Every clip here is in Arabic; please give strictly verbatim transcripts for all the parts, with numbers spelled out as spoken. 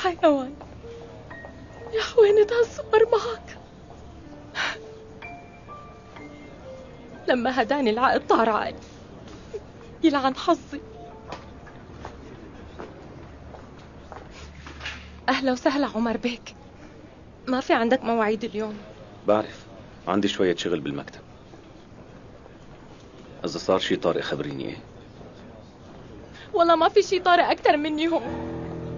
حيوان يا حوينة هالصور معك. لما هداني العقد طار عقلي، يلعن حظي. أهلا وسهلا عمر بيك، ما في عندك مواعيد اليوم؟ بعرف، عندي شوية شغل بالمكتب. إذا صار شي طارئ خبريني إيه. والله ما في شي طارئ أكتر مني هون.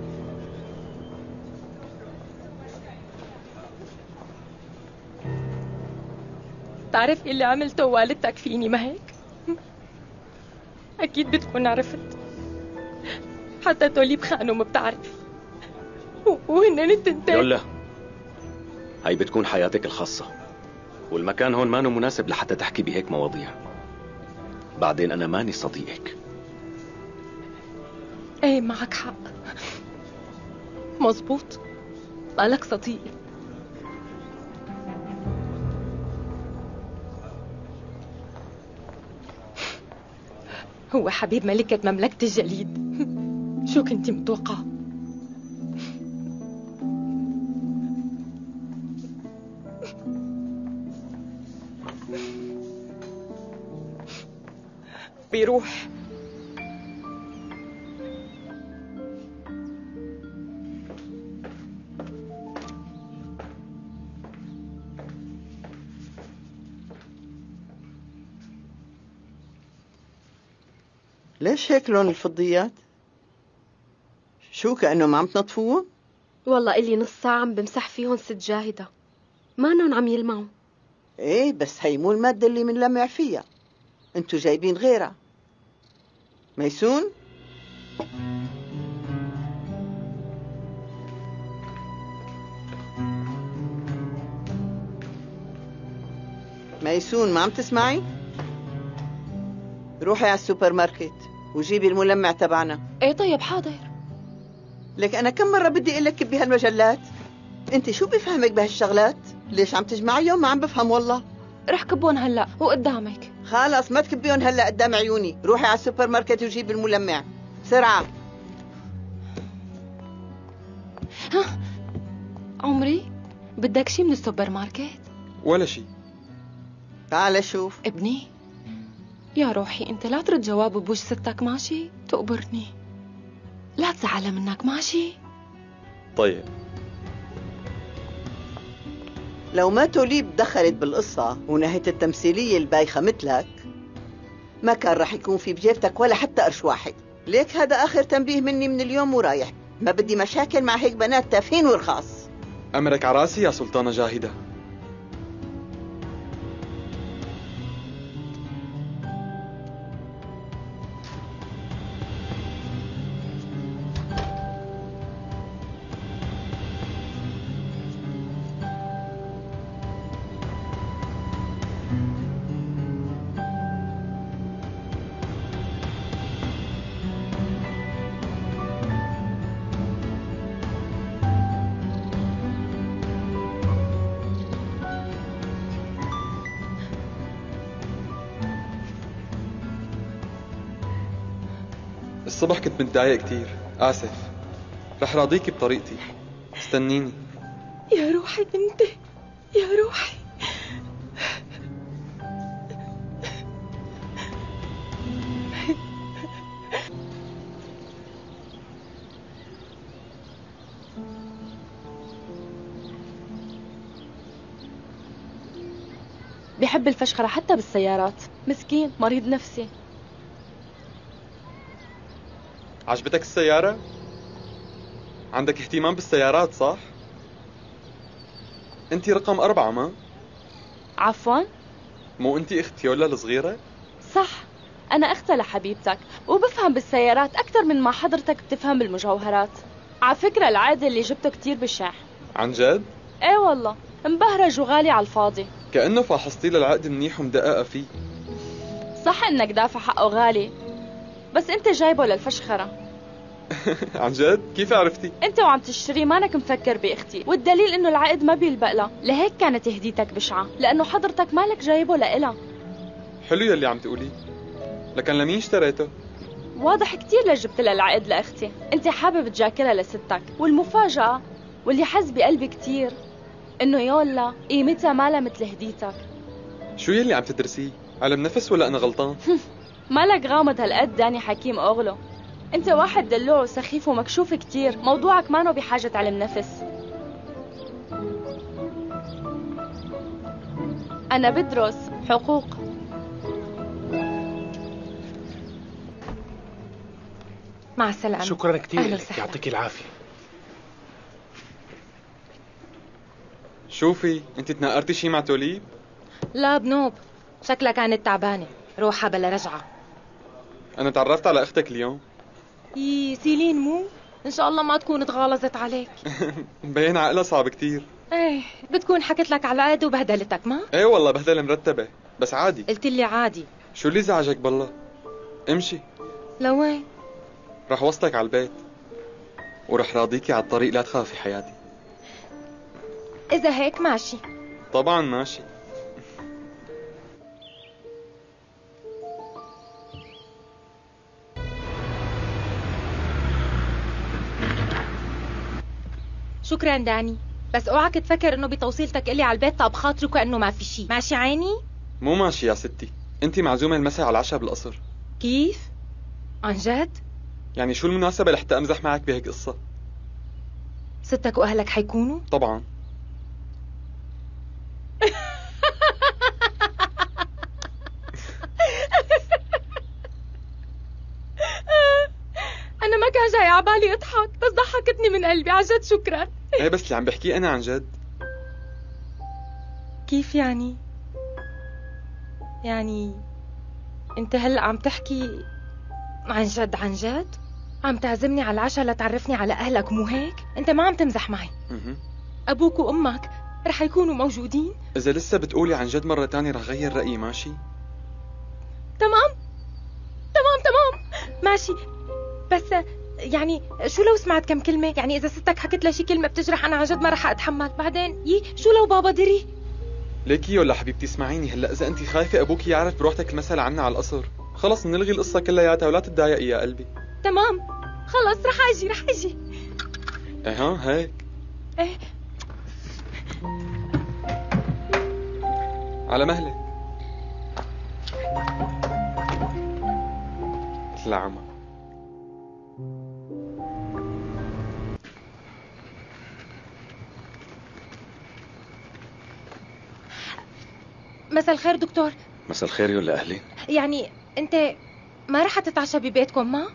تعرف اللي عملته والدتك فيني ما هيك؟ أكيد بتكون عرفت. حتى توليب خانم بتعرف، وهنن التنتين. يلا، هاي بتكون حياتك الخاصة، والمكان هون مانو مناسب لحتى تحكي بهيك مواضيع. بعدين أنا ماني صديقك. ايه معك حق، مزبوط، مالك صديق. هو حبيب ملكة مملكة الجليد. شو كنتي متوقعة؟ بيروح. ليش هيك لون الفضيات؟ شو كأنه ما عم تنظفوهم؟ والله إلي نص ساعة عم بمسح فيهم ست جاهدة، مانن عم يلمعوا. ايه بس هي مو المادة اللي منلمع فيها، انتو جايبين غيرها. ميسون؟ ميسون ما عم تسمعي؟ روحي على السوبر ماركت وجيبي الملمع تبعنا. ايه طيب حاضر. لك أنا كم مرة بدي أقول لك بهالمجلات؟ أنت شو بفهمك بهالشغلات؟ ليش عم تجمعيهم؟ ما عم بفهم والله. رح كبون هلا وقدامك. خلص ما تكبيهم هلا قدام عيوني، روحي على السوبر ماركت وجيبي الملمع بسرعة. ها عمري، بدك شي من السوبر ماركت؟ ولا شي. تعال شوف ابني يا روحي، انت لا ترد جواب بوجه ستك ماشي؟ تقبرني، لا تزعل منك ماشي؟ طيب. لو ما توليب دخلت بالقصة ونهت التمثيلية البايخة مثلك، ما كان رح يكون في بجيبتك ولا حتى قرش واحد. ليك هذا آخر تنبيه مني من اليوم ورايح. ما بدي مشاكل مع هيك بنات تافهين ورخاص. أمرك عراسي يا سلطانة جاهدة. الصبح كنت متضايق كتير، آسف. رح راضيكي بطريقتي، استنيني. يا روحي انت، يا روحي. بحب الفشخرة حتى بالسيارات، مسكين مريض نفسي. عجبتك السيارة؟ عندك اهتمام بالسيارات صح؟ انتي رقم أربعة ما؟ عفوا؟ مو انتي اخت يولا الصغيرة؟ صح، أنا أختها لحبيبتك وبفهم بالسيارات أكثر من ما حضرتك بتفهم بالمجوهرات. على فكرة العقد اللي جبته كتير بشع. عن جد؟ ايه والله، مبهرج وغالي على الفاضي. كأنه فاحصتي للعقد منيح ومدققة فيه. صح إنك دافع حقه غالي، بس أنت جايبه للفشخرة. عن جد؟ كيف عرفتي؟ أنت وعم تشتري مانك مفكر بأختي، والدليل إنه العقد ما بيلبق لها، لهيك كانت هديتك بشعة، لأنه حضرتك مالك جايبه لإلها. حلو يلي عم تقولي، لكن لمين اشتريته؟ واضح كتير ليش جبت لها العقد لأختي. انت حابب تجاكرها لستك، والمفاجأة واللي حز بقلبي كتير انه يولا قيمتها مالها مثل هديتك. شو يلي عم تدرسيه؟ علم نفس ولا أنا غلطان؟ مالك غامض هالقد داني حكيم أغلو. انت واحد دلوع وسخيف ومكشوف كتير، موضوعك مانو بحاجة علم نفس. أنا بدرس حقوق. مع السلامة. شكرا كثير أهلا لك، وسهلا. يعطيك العافية. شوفي انت تناقرتي شي مع توليب؟ لا بنوب، شكلها كانت تعبانة، روحها بلا رجعة. أنا تعرفت على أختك اليوم. يي سيلين مو؟ إن شاء الله ما تكون تغالظت عليك. مبين عقلها صعب كتير. ايه بتكون حكت لك على العقد وبهدلتك ما؟ ايه والله بهدلة مرتبة، بس عادي. قلت لي عادي. شو اللي زعجك بالله؟ امشي. لوين؟ رح وصلك على البيت ورح راضيكي على الطريق، لا تخافي حياتي. إذا هيك ماشي. طبعا ماشي. شكرا داني، بس اوعك تفكر انه بتوصيلتك الي على البيت طاب خاطري كأنه ما في شيء. ماشي عيني؟ مو ماشي يا ستي، انت معزومة المساء على العشاء بالقصر. كيف؟ عن جد؟ يعني شو المناسبة لحتى امزح معك بهيك قصة؟ ستك واهلك حيكونوا؟ طبعا. انا ما كان جاي عبالي اضحك، بس ضحكتني من قلبي. عن جد شكرا. ايه بس اللي عم بحكيه انا عن جد. كيف يعني؟ يعني انت هلا عم تحكي عن جد؟ عن جد عم تعزمني على العشاء لتعرفني على اهلك مو هيك؟ انت ما عم تمزح معي. مه. ابوك وامك رح يكونوا موجودين؟ اذا لسه بتقولي عن جد مرة تانية رح غير رأيي. ماشي؟ تمام تمام تمام ماشي. بس يعني شو لو سمعت كم كلمة؟ يعني إذا ستك حكت لها شي كلمة بتجرح، أنا عن جد ما رح أتحمل. بعدين يي شو لو بابا دري؟ ليكي يولا حبيبتي اسمعيني هلا، إذا أنت خايفة أبوك يعرف بروحتك المسألة عنا على القصر، خلص نلغي القصة كلياتها ولا تتضايقي يا قلبي. تمام خلص رح أجي رح أجي. إيه ها هيك. إيه على مهلك. العمى. مساء الخير دكتور. مساء الخير يولا أهلي. يعني أنت ما رح تتعشى ببيتكم ما؟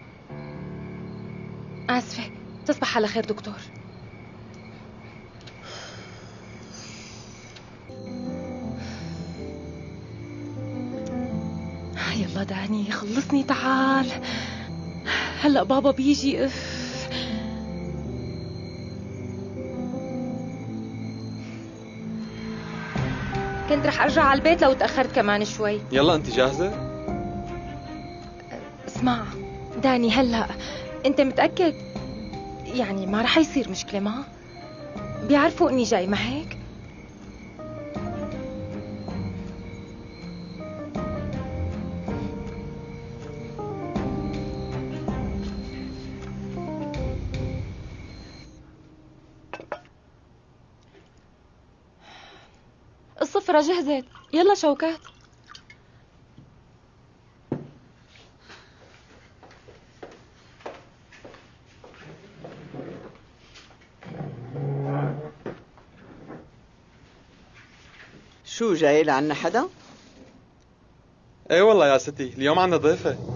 آسفة. تصبح على خير دكتور. يلا داني خلصني تعال، هلأ بابا بيجي. اف كنت رح ارجع على البيت لو تأخرت كمان شوي. يلا انت جاهزة؟ اسمع داني، هلأ انت متأكد يعني ما رح يصير مشكلة؟ ما بيعرفوا اني جاي ما هيك؟ الصفرة جهزت، يلا شوكات. شو جاي لعنا حدا؟ ايه والله يا ستي اليوم عنا ضيفة.